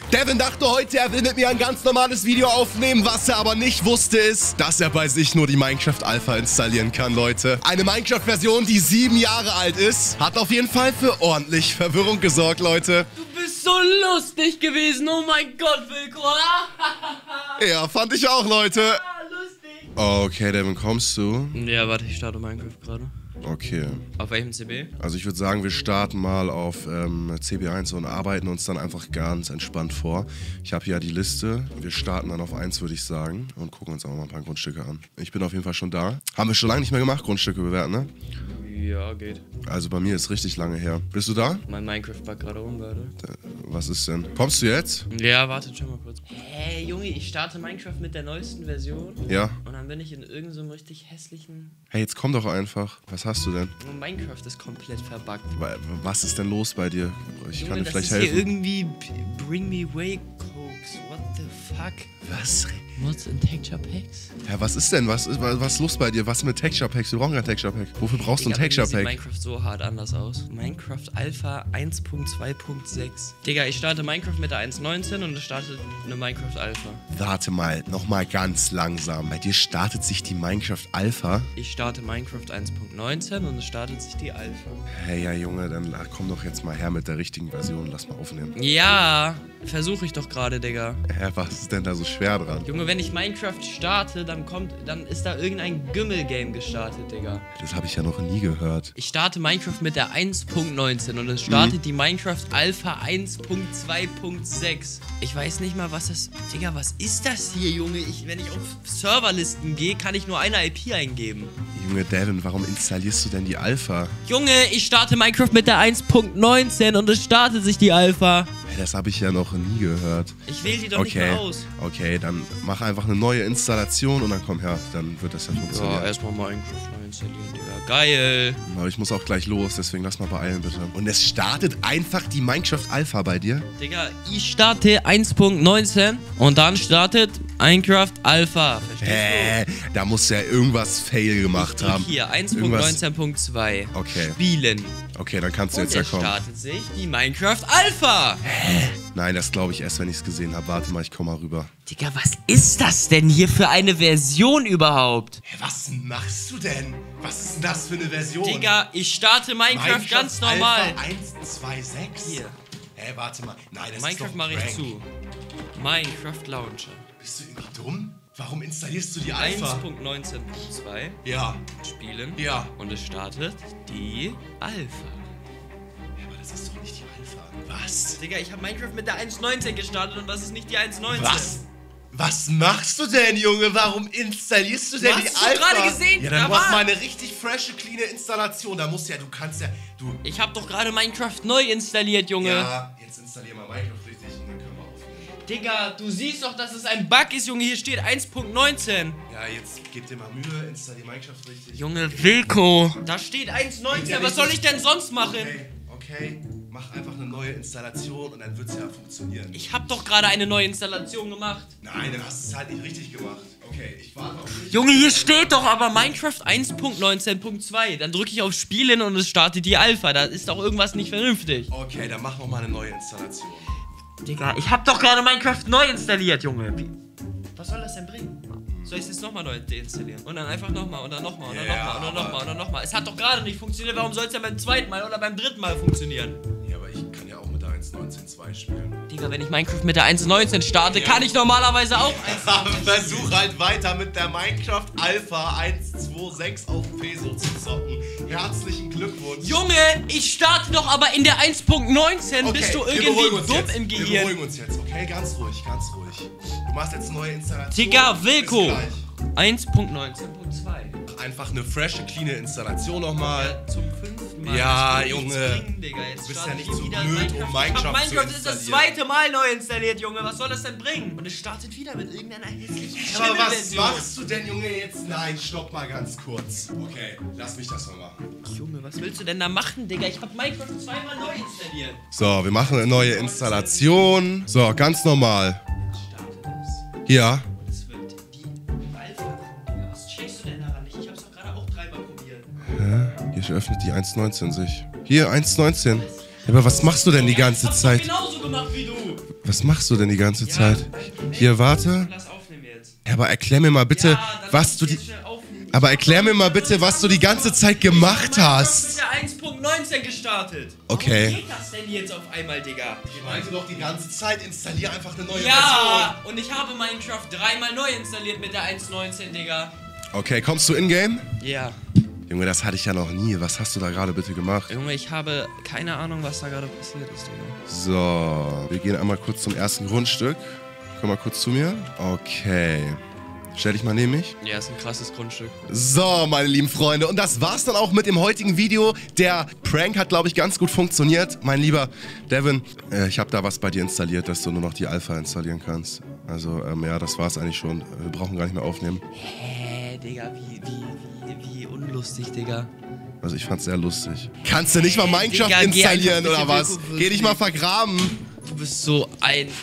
Devin dachte heute, er will mit mir ein ganz normales Video aufnehmen. Was er aber nicht wusste, ist, dass er bei sich nur die Minecraft Alpha installieren kann, Leute. Eine Minecraft-Version, die 7 Jahre alt ist, hat auf jeden Fall für ordentlich Verwirrung gesorgt, Leute. Du bist so lustig gewesen. Oh mein Gott, Wilko. Ja, fand ich auch, Leute. Lustig. Okay, Devin, kommst du? Ja, warte, ich starte Minecraft gerade. Okay. Auf welchem CB? Also ich würde sagen, wir starten mal auf CB1 und arbeiten uns dann einfach ganz entspannt vor. Ich habe hier ja die Liste. Wir starten dann auf 1, würde ich sagen. Und gucken uns auch mal ein paar Grundstücke an. Ich bin auf jeden Fall schon da. Haben wir schon lange nicht mehr gemacht, Grundstücke bewerten, ne? Ja, geht. Also bei mir ist richtig lange her. Bist du da? Mein Minecraft backt gerade um, warte. Was ist denn? Kommst du jetzt? Ja, warte, schau mal kurz. Hey, Junge, ich starte Minecraft mit der neuesten Version. Ja. Und dann bin ich in irgendeinem so richtig hässlichen... Hey, jetzt komm doch einfach. Was hast du denn? Minecraft ist komplett verbuggt. Was ist denn los bei dir? Ich kann dir das vielleicht ist helfen. Hier irgendwie Bring Me Way Cokes. What the fuck? Was? Mods and Texture Packs? Ja, was ist denn? Was ist los bei dir? Was mit Texture Packs? Wir brauchen kein Texture Pack. Wofür brauchst du ein Texture Pack? Sieht Minecraft so hart anders aus. Minecraft Alpha 1.2.6. Digga, ich starte Minecraft mit der 1.19 und es startet eine Minecraft Alpha. Warte mal, nochmal ganz langsam. Bei dir startet sich die Minecraft Alpha. Ich starte Minecraft 1.19 und es startet sich die Alpha. Hey, ja Junge, dann komm doch jetzt mal her mit der richtigen Version. Lass mal aufnehmen. Ja, versuche ich doch gerade, Digga. Hä, was ist denn da so schwer dran? Junge, wenn ich Minecraft starte, dann ist da irgendein Gümmel-Game gestartet, Digga. Das habe ich ja noch nie gehört. Ich starte Minecraft mit der 1.19 und es startet die Minecraft Alpha 1.2.6. Ich weiß nicht mal, was das... Digga, was ist das hier, Junge? Wenn ich auf Serverlisten gehe, kann ich nur eine IP eingeben. Junge Devin, warum installierst du denn die Alpha? Junge, ich starte Minecraft mit der 1.19 und es startet sich die Alpha. Hey, das habe ich ja noch nie gehört. Ich wähle die doch nicht mehr aus. Okay, dann mach einfach eine neue Installation und dann komm her. Dann wird das ja funktionieren. Ja, erstmal Minecraft neu installieren, Digga. Geil. Aber ich muss auch gleich los, deswegen lass mal beeilen, bitte. Und es startet einfach die Minecraft Alpha bei dir? Digga, ich starte 1.19 und dann startet Minecraft Alpha. Verstehst du? Da muss ja irgendwas fail gemacht haben. Hier, 1.19.2. Okay. Spielen. Okay, dann kannst du Und jetzt ja es kommen. startet sich die Minecraft Alpha. Nein, das glaube ich erst, wenn ich es gesehen habe. Warte mal, ich komme mal rüber. Digga, was ist das denn hier für eine Version überhaupt? Hä, was machst du denn? Was ist denn das für eine Version? Digga, ich starte Minecraft ganz normal. Alpha 1.2.6? Hier. Hä, warte mal. Nein, das Minecraft ist doch mache ich Prank. zu. Minecraft Launcher. Bist du irgendwie dumm? Warum installierst du die Alpha? 1.19.2. Ja. Spielen. Ja. Und es startet die Alpha. Ja, aber das ist doch nicht die Alpha. Was? Digga, ich habe Minecraft mit der 1.19 gestartet und das ist nicht die 1.19. Was? Was machst du denn, Junge? Warum installierst du denn die hast Alpha? du gerade gesehen? Ja, dann Da mach war- mal eine richtig frische, cleane Installation. Da musst du ja, du kannst ja, Ich habe doch gerade Minecraft neu installiert, Junge. Ja, jetzt installier mal Minecraft richtig und dann können wir aufnehmen. Digga, du siehst doch, dass es ein Bug ist, Junge. Hier steht 1.19. Ja, jetzt gib dir mal Mühe, installier Minecraft richtig. Junge, Wilko. Da steht 1.19. Was soll ich denn sonst machen? Okay, mach einfach eine neue Installation und dann wird's ja funktionieren. Ich habe doch gerade eine neue Installation gemacht. Nein, dann hast du es halt nicht richtig gemacht. Okay, ich warte auf dich. Junge, hier steht doch aber Minecraft 1.19.2. Dann drücke ich auf Spielen und es startet die Alpha. Da ist doch irgendwas nicht vernünftig. Okay, dann mach noch mal eine neue Installation. Digga, ich habe doch gerade Minecraft neu installiert, Junge. Was soll das denn bringen? Soll ich es jetzt nochmal neu deinstallieren? Und dann einfach nochmal und dann nochmal und dann nochmal und dann nochmal und dann nochmal. Es hat doch gerade nicht funktioniert. Warum soll es denn beim zweiten Mal oder beim dritten Mal funktionieren? Ja, aber ich kann ja auch mit der 1.19.2 spielen. Digga, wenn ich Minecraft mit der 1.19 starte, kann ich normalerweise auch 1.19. Versuch halt weiter mit der Minecraft Alpha 1.2.6 auf Peso zu zocken. Herzlichen Glückwunsch. Junge, ich starte doch aber in der 1.19. Okay, Bist du wir beruhigen irgendwie uns dumm jetzt. im Wir Gehirn? beruhigen uns jetzt, okay? Ganz ruhig, ganz ruhig. Du machst jetzt eine neue Installation. Digga, Wilko. Bis gleich. 1.19.2. Einfach eine frische, cleane Installation nochmal. Zum 5. Mal. Ja, Das wird nichts Junge. bringen, Digga. Jetzt Du bist starte ja nicht ich so wieder blöd, um Ich hab Minecraft zu Minecraft ist das installieren. zweite Mal neu installiert, Junge. Was soll das denn bringen? Und es startet wieder mit irgendeiner hässlichen Aber was Schimmelversion. machst du denn, Junge, jetzt? Nein, stopp mal ganz kurz. Okay, lass mich das mal machen. Junge, was willst du denn da machen, Digga? Ich hab Minecraft zweimal neu installiert. So, wir machen eine neue Installation. So, ganz normal. Startet es. Ja. Und es wird die Alpha. Digga, was checkst du denn daran nicht? Ich hab's doch gerade auch dreimal probiert. Hier öffnet die 1.19 sich. Hier, 1.19. Ja, aber was machst du denn die ganze Ich hab's Zeit? doch genauso gemacht wie du. Was machst du denn die ganze Zeit? Hier, warte. Lass aufnehmen jetzt. Ja, aber erklär mir mal bitte, was du die... Aber erklär mir mal bitte, was du die ganze Zeit gemacht hast. Ich bin ja 1.19 gestartet. Okay. Warum geht das denn jetzt auf einmal, Digga? Ich meinte doch die ganze Zeit, installier einfach eine neue Ja, und ich habe Minecraft dreimal neu installiert mit der 1.19, Digga. Okay, kommst du in-game? Ja. Junge, das hatte ich ja noch nie. Was hast du da gerade bitte gemacht? Junge, ich habe keine Ahnung, was da gerade passiert ist, Digga. So, wir gehen einmal kurz zum ersten Grundstück. Komm mal kurz zu mir. Okay. Stell dich mal neben mich. Ja, ist ein krasses Grundstück. So, meine lieben Freunde, und das war's dann auch mit dem heutigen Video. Der Prank hat, glaube ich, ganz gut funktioniert. Mein lieber Devin, ich habe da was bei dir installiert, dass du nur noch die Alpha installieren kannst. Also, ja, das war's eigentlich schon. Wir brauchen gar nicht mehr aufnehmen. Hä, Digga, wie unlustig, Digga. Also, ich fand's sehr lustig. Kannst du nicht mal Minecraft Digga, installieren, geh oder einfach was? bitte Geh dich mal vergraben. Du bist so ein